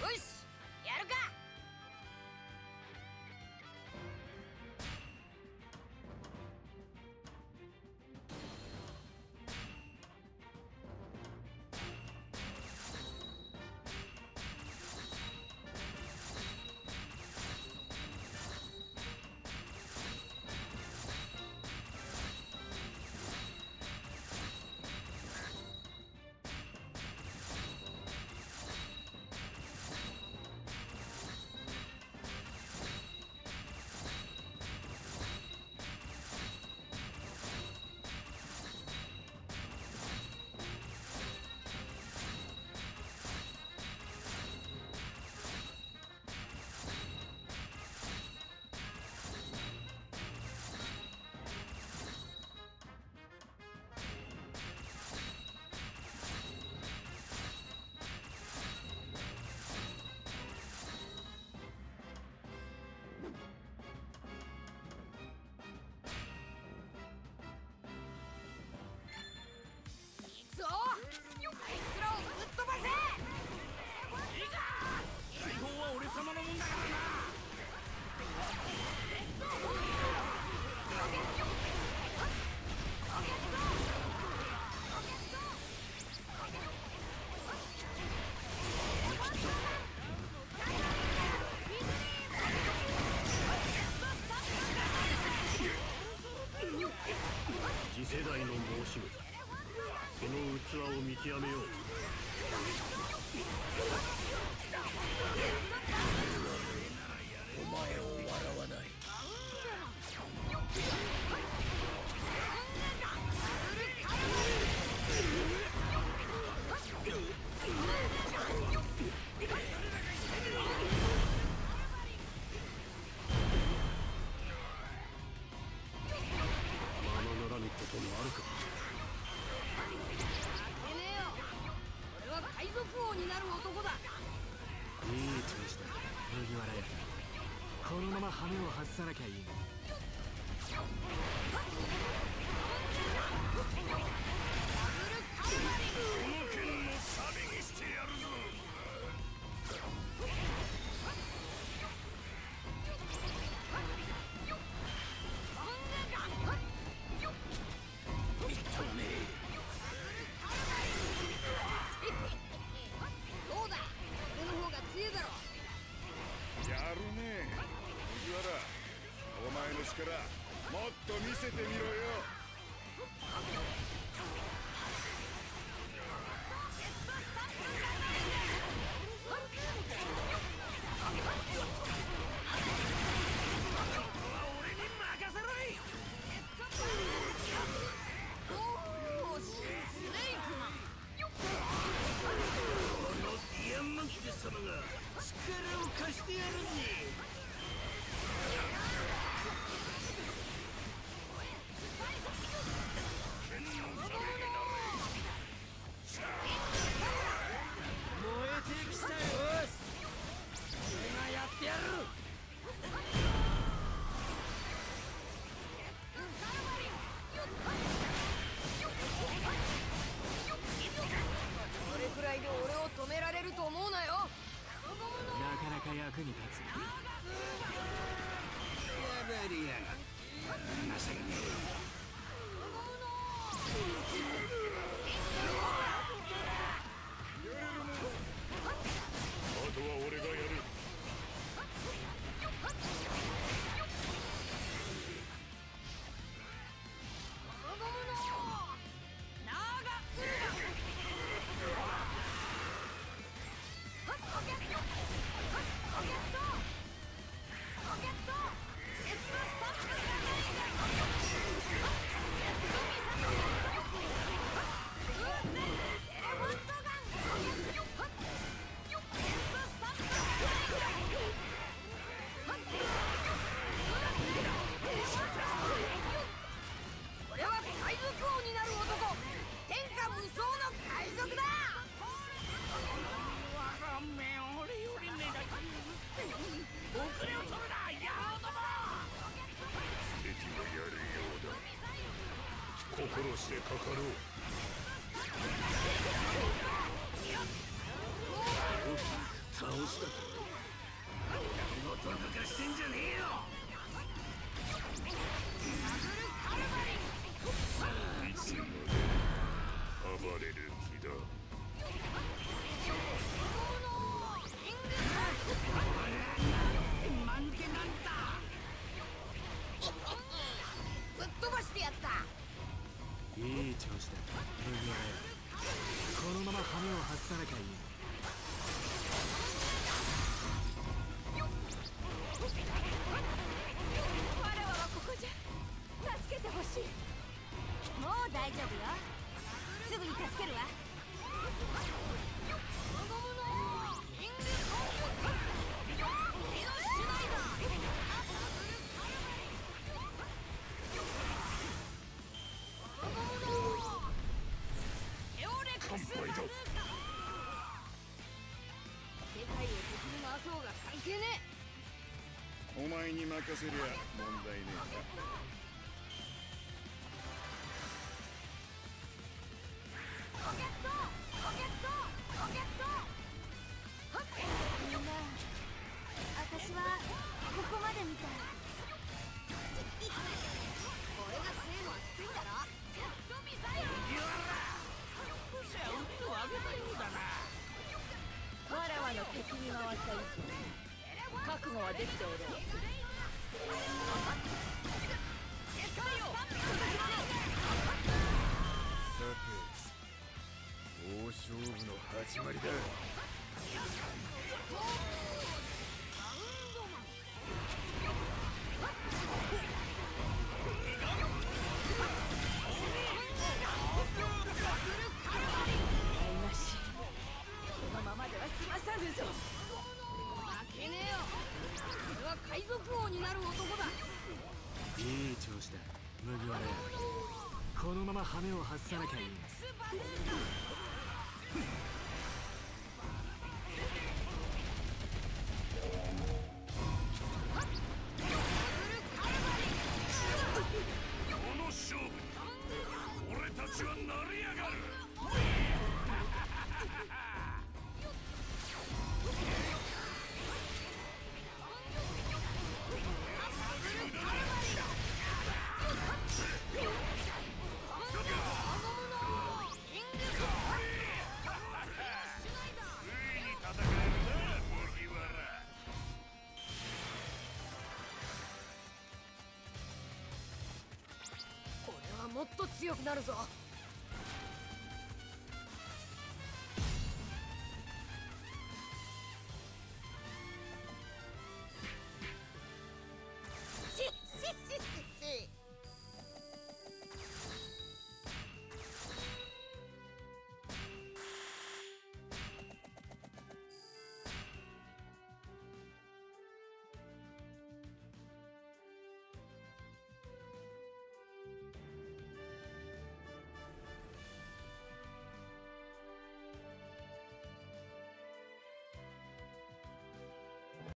よし、やるか。 次世代の申し子、その器を見極めよう。 お前を笑わない。 ままならぬこともあるか。 負けねえよ。俺は海賊王になる男だ。 いい調子だ麦わら屋。このまま羽目を外さなきゃいいの。 この剣のサビにしてやるぞ。いったわね。 どうだ、俺の方が強いだろ。 やるね麦わら。お前の力もっと見せてみろよ。俺に任せろい。 おーし、スネークマン。 このディアンマンテ様が力を貸してやるぜ。剣のサビになれ。 燃えてきたよ。俺がやってやる。 それくらいで俺を止められると思うなよ。 なかなか役に立つ。 やばりやがって情けねえ。やれるもん。あとは俺がやる。 俺は海賊王になる男、天下無双の海賊だ。 我が目俺より目立つ。遅れを取るな野郎ども。敵がやるようだ。心してかかろう。 倒ししたともと抜かしてんじゃねえよ。いつまで暴れる気だ。 間抜けなんだ。ぶっ飛ばしてやった。 いい調子だ麦わらよ。このまま羽目を外さなきゃいい。 わらわはここじゃ。助けてほしい。もう大丈夫よ。すぐに助けるわ。 乾杯だ。 世界を敵に回そうが関係ねお前に任せりゃ問題ねえな。 ロケットロケットロケット。はっみんな、私はここまでみたい。俺が精度は低いんだろ。ジェットミサイル。 シャウトを上げたようだな。 わらわの敵に回った以上、覚悟はできておる。 さて、大勝負の始まりだ。 このままでは済まさぬぞ。負けねえよ。俺は海賊王になる男だ。 いい調子だ麦わらよ。このまま羽目を外さなきゃいい。 この勝負に俺たちは成り上がる。 俺はもっと強くなるぞ。